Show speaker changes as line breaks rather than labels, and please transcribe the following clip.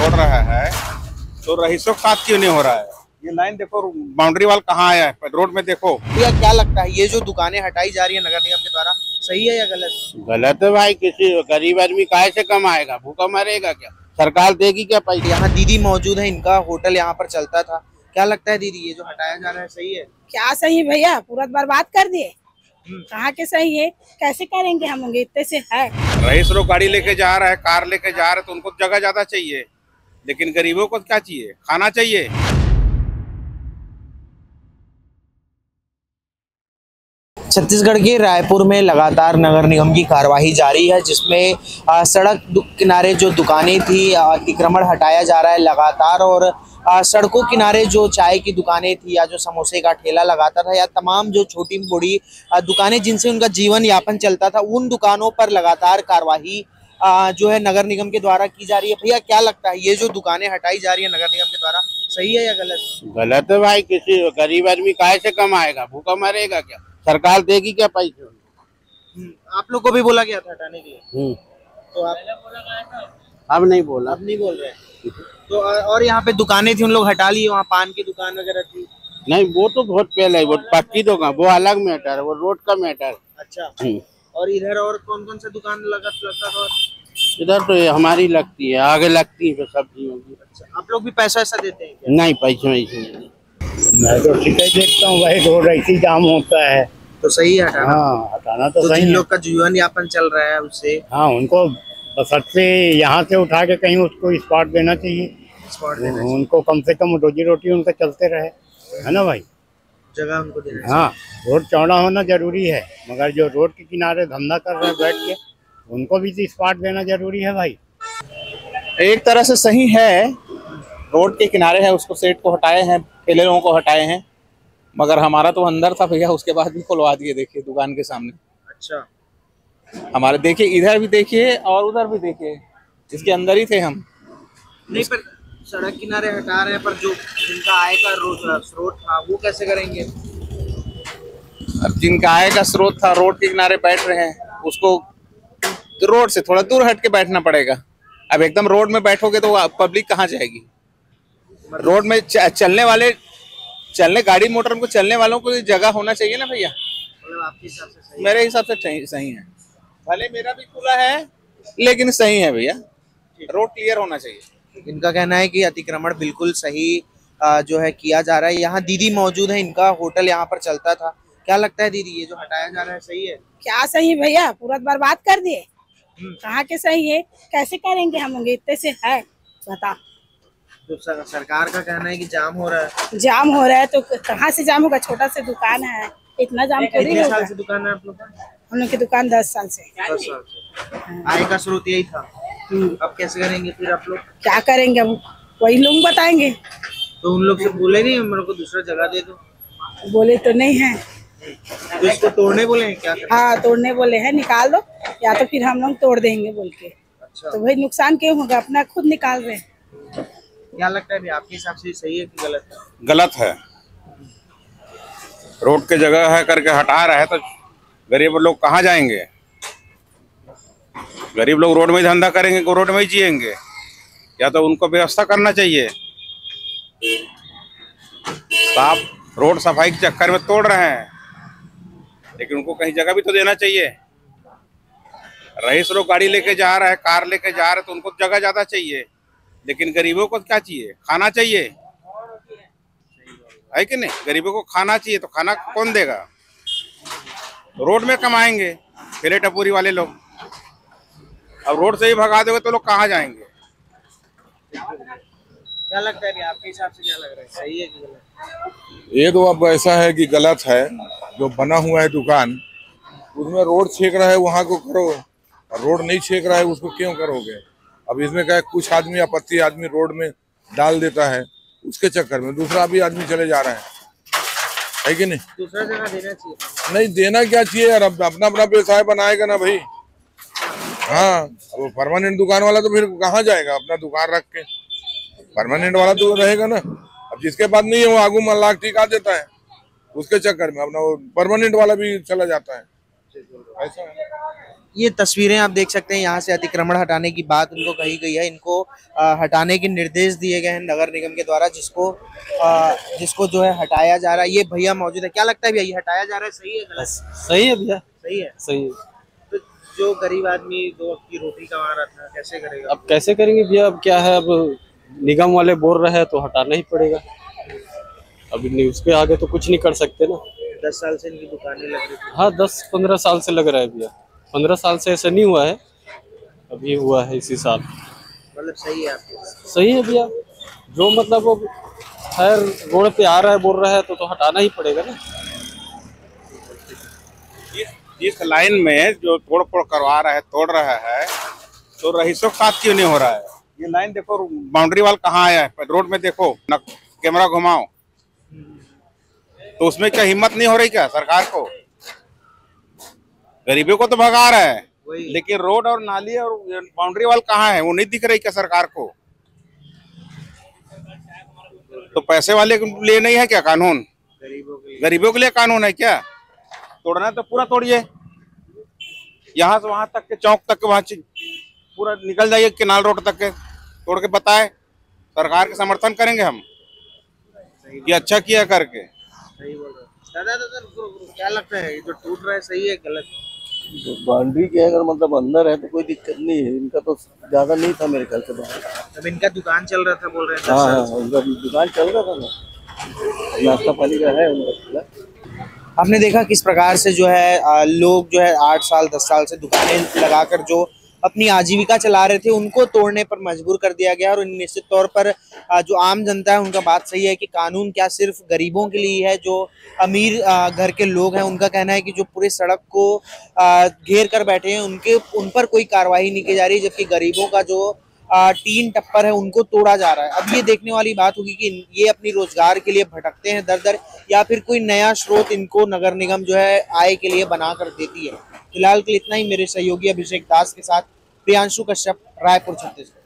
बढ़ रहा है तो रईसों के साथ क्यों नहीं हो रहा है? ये लाइन देखो, बाउंड्री वाल कहाँ आया है, रोड में देखो।
भैया क्या लगता है ये जो दुकानें हटाई जा रही है नगर निगम के द्वारा, सही है या गलत?
गलत है भाई। किसी गरीब आदमी काहे से कमाएगा? भूखा मरेगा क्या? सरकार देगी क्या पैसे?
यहाँ दीदी मौजूद है, इनका होटल यहाँ पर चलता था। क्या लगता है दीदी ये जो हटाया जा रहा है सही है?
क्या सही भैया, पूरा बर्बाद कर दिए। कहाँ के सही है, कैसे करेंगे हम लोग, इतने से है।
रईस लोग गाड़ी लेके जा रहा है, कार लेके जा रहे हैं, तो उनको जगह ज्यादा चाहिए, लेकिन गरीबों को क्या चाहिए? खाना चाहिए।
छत्तीसगढ़ के रायपुर में लगातार नगर निगम की कार्यवाही जारी है, जिसमें सड़क किनारे जो दुकानें थी अतिक्रमण हटाया जा रहा है लगातार, और सड़कों किनारे जो चाय की दुकानें थी या जो समोसे का ठेला लगाता था या तमाम जो छोटी बड़ी दुकानें जिनसे उनका जीवन यापन चलता था, उन दुकानों पर लगातार कार्यवाही जो है नगर निगम के द्वारा की जा रही है। भैया क्या लगता है ये जो दुकानें हटाई जा रही है नगर निगम के द्वारा, सही है या गलत?
गलत है भाई। किसी गरीब आदमी काहे से कमाएगा? भूखा मरेगा क्या? सरकार देगी क्या पैसे?
आप लोग को भी बोला गया था हटाने के लिए, तो आप
अब नहीं बोला।
अब नहीं बोल रहे तो? और यहाँ पे दुकानें थी, उन लोग हटा ली, वहाँ पान की दुकान वगैरह थी।
नहीं, वो तो बहुत पहले, वो पक्की दुकान, वो अलग मैटर है, वो रोड का मैटर।
अच्छा, और इधर और कौन कौन सा दुकान लगता था?
इधर तो हमारी लगती है, आगे लगती है सब्जियों की।
अच्छा, आप लोग भी पैसा ऐसा देते हैं क्या?
नहीं, पैसे वैसे नहीं।
मैं तो ठीक ही देखता हूँ भाई, रोड ऐसी जाम होता है
तो सही है हटाना।
हाँ, हटाना तो सही
जिन
है।
लोग का जीवन यापन चल रहा है उससे,
हाँ, उनको बसत से यहाँ से उठा के कहीं उसको स्पॉट देना चाहिए।
स्पॉट देना चाहिए।
उनको कम से कम रोजी रोटी उनका चलते रहे, है ना भाई?
जगह उनको देना चाहिए।
हाँ, रोड चौड़ा होना जरूरी है, मगर जो रोड के किनारे धंधा कर रहे हैं बैठ के, उनको भी तो स्पॉट देना जरूरी है भाई।
एक तरह से सही है, रोड के किनारे है, उसको सेट को हटाए हैं, ठेले लोगों को हटाए हैं, मगर हमारा तो अंदर था भैया, उसके बाद भी खुलवा दिए। देखिए दुकान के सामने।
अच्छा,
हमारे देखिए, इधर भी देखिए और उधर भी देखिए, इसके अंदर ही थे हम।
नहीं पर सड़क किनारे हटा रहे हैं, पर जो जिनका आय का स्रोत था वो कैसे करेंगे?
अब जिनका आय का स्रोत था रोड के किनारे बैठ रहे हैं, उसको रोड से थोड़ा दूर हट के बैठना पड़ेगा। अब एकदम रोड में बैठोगे तो पब्लिक कहाँ जाएगी? रोड में चलने गाड़ी मोटर को चलने वालों को जगह होना चाहिए ना भैया।
मतलब आपके हिसाब से सही?
मेरे हिसाब से सही है। भले मेरा भी खुला है लेकिन सही है भैया, रोड क्लियर होना चाहिए।
इनका कहना है कि अतिक्रमण बिल्कुल सही जो है किया जा रहा है। यहाँ दीदी मौजूद है, इनका होटल यहाँ पर चलता था। क्या लगता है दीदी ये जो हटाया जा रहा है सही है?
क्या सही भैया, पूरा बर्बाद कर दिए। कहाँ के सही है, कैसे करेंगे हम लोग, इतने से है, बता।
तो सरकार का कहना है कि जाम हो रहा है।
जाम हो रहा है तो कहाँ से जाम होगा, छोटा सा दुकान है, इतना जाम थोड़ी
कितने
होगा।
साल से दुकान है आप लोग का?
हम लोग की दुकान 10 साल से।
10 साल से। आय का स्रोत यही था। अब कैसे करेंगे फिर आप लोग?
क्या करेंगे अब, वही लोग बताएंगे।
तो उन लोग से बोले नहीं मेरे को दूसरा जगह दे दो?
बोले तो नहीं है।
तो इसको तोड़ने बोले हैं क्या?
हाँ, तोड़ने बोले हैं, निकाल दो या तो फिर हम लोग तोड़ देंगे बोल के।
अच्छा,
तो भाई नुकसान क्यों होगा, अपना खुद निकाल रहे हैं।
क्या लगता है आपके हिसाब से सही है कि गलत है?
गलत है। रोड के जगह है करके हटा रहा है तो गरीब लोग कहाँ जाएंगे? गरीब लोग रोड में ही धंधा करेंगे, रोड में ही जिएंगे। या तो उनको व्यवस्था करना चाहिए। साफ रोड सफाई के चक्कर में तोड़ रहे हैं, लेकिन उनको कहीं जगह भी तो देना चाहिए। रईस लोग गाड़ी लेके जा रहा है, कार लेके जा रहे हैं, तो उनको जगह ज्यादा चाहिए, लेकिन गरीबों को क्या चाहिए? खाना चाहिए, है कि नहीं? गरीबों को खाना चाहिए, तो खाना कौन देगा? रोड में कमाएंगे ठेले टपूरी वाले लोग। अब रोड से ही भगा दोगे तो लोग कहाँ जाएंगे?
क्या लगता है आपके हिसाब से, क्या लग रहा है सही है कि गलत?
ये तो अब ऐसा है कि गलत है। जो बना हुआ है दुकान, उसमें रोड छेक रहा है, वहाँ को करो, और रोड नहीं छेक रहा है उसको क्यों करोगे? अब इसमें क्या है, कुछ आदमी आपत्ति आदमी रोड में डाल देता है, उसके चक्कर में दूसरा भी आदमी चले जा रहा है कि नहीं?
दूसरा जगह देना चाहिए।
नहीं देना क्या चाहिए यार, अब अपना अपना व्यवसाय बनाएगा ना भाई। हाँ, अब परमानेंट दुकान वाला तो फिर कहाँ जाएगा? अपना दुकान रख के परमानेंट वाला तो रहेगा ना। अब जिसके पास नहीं है वो आगू में लाख टिका देता है, उसके चक्कर में अपना वो परमानेंट वाला भी चला जाता है। ऐसा है।
ये तस्वीरें आप देख सकते हैं, यहाँ से अतिक्रमण हटाने की बात उनको कही गई है। इनको हटाने के निर्देश दिए गए हैं नगर निगम के द्वारा, जिसको जो है हटाया जा रहा है। ये भैया मौजूद है, क्या लगता है भैया ये हटाया जा रहा है सही है गलत?
सही है भैया,
सही है।
सही है।
तो जो गरीब आदमी 2 वक्त की रोटी कमा रहा था कैसे करेगा?
अब कैसे करेंगे भैया, अब क्या है, अब निगम वाले बोल रहे हैं तो हटाना ही पड़ेगा। अभी उसके आगे तो कुछ नहीं कर सकते ना।
10 साल से इनकी दुकानें लग रही थी।
हाँ 10-15 साल से लग रहा है भैया, 15 साल से ऐसा नहीं हुआ है, अभी हुआ है इसी साल।
मतलब सही है आपके?
सही है भैया, जो मतलब वो खैर रोड पे आ रहा है बोल रहा है तो हटाना ही पड़ेगा ना।
इस लाइन में जो तोड़ फोड़ करवा रहा है, तोड़ रहा है, तो रईसों के साथ क्यों नहीं हो रहा है? ये लाइन देखो, बाउंड्री वाल कहाँ आया है, रोड में देखो न, कैमरा घुमाओ, तो उसमें क्या हिम्मत नहीं हो रही क्या सरकार को? गरीबों को तो भगा रहा है, लेकिन रोड और नाली और बाउंड्री वाल कहाँ है, वो नहीं दिख रही क्या सरकार को? तो पैसे वाले के लिए नहीं है क्या कानून? गरीबों के लिए कानून है क्या? तोड़ना है तो पूरा तोड़िए, यहाँ से वहां तक के चौक तक वहां पूरा निकल जाइए, केनाल रोड तक के तोड़ के बताए, सरकार के समर्थन करेंगे हम कि अच्छा किया करके।
सही बोल रहे हो दादा, क्या लगता है ये जो टूट रहा है सही है गलत?
बाउंड्री के अगर मतलब अंदर है तो कोई दिक्कत नहीं है, इनका तो ज्यादा नहीं था मेरे ख्याल से बाहर।
अब इनका दुकान चल रहा था बोल रहे हैं?
हाँ, उनका दुकान चल रहा था ना, नाश्ता पानी का है उनका।
आपने देखा किस प्रकार से जो है लोग जो है 8 साल 10 साल से दुकानें लगाकर जो अपनी आजीविका चला रहे थे उनको तोड़ने पर मजबूर कर दिया गया। और निश्चित तौर पर जो आम जनता है उनका बात सही है कि कानून क्या सिर्फ गरीबों के लिए है। जो अमीर घर के लोग हैं उनका कहना है कि जो पूरे सड़क को घेर कर बैठे हैं उन पर कोई कार्रवाई नहीं की जा रही, जबकि गरीबों का जो टीन टप्पर है उनको तोड़ा जा रहा है। अब ये देखने वाली बात होगी कि ये अपनी रोजगार के लिए भटकते हैं दर दर, या फिर कोई नया स्रोत इनको नगर निगम जो है आय के लिए बना कर देती है। फिलहाल के लिए इतना ही। मेरे सहयोगी अभिषेक दास के साथ प्रियांशु कश्यप, रायपुर, छत्तीसगढ़।